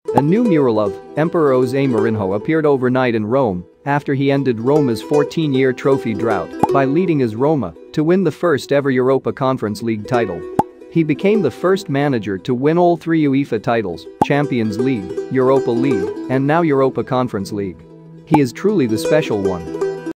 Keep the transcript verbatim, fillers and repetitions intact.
A new mural of Emperor Jose Mourinho appeared overnight in Rome after he ended Roma's fourteen-year trophy drought by leading his Roma to win the first ever Europa Conference League title. He became the first manager to win all three UEFA titles, Champions League, Europa League, and now Europa Conference League. He is truly the special one.